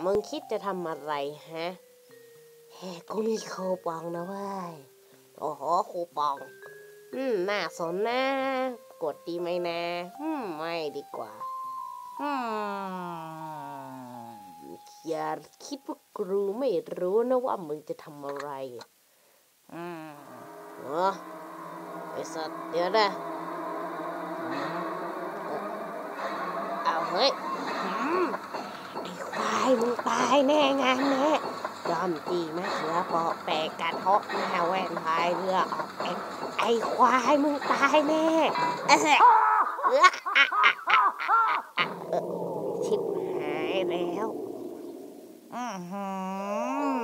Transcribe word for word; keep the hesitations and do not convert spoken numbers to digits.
มึงคิดจะทำอะไรฮะแฮกูมีคูปองนะเว้ยโอ้โหคูปองอืมน่าสนนะกดดีไหมนะอืมไม่ดีกว่าอืมอย่าคิดว่ากูไม่รู้นะว่ามึงจะทำอะไรอืมเออไอ้สัตว์เดี๋ยวนะเอาเฮ้ยไอ้ควายมึงตายแน่งานแน่ยอมตีมะเขือเปาะแปะกระทบหน้าแว่นพายเรือออกเอ็กไอ้ควายมึงตายแน่เออชิบหายแล้วอือหือ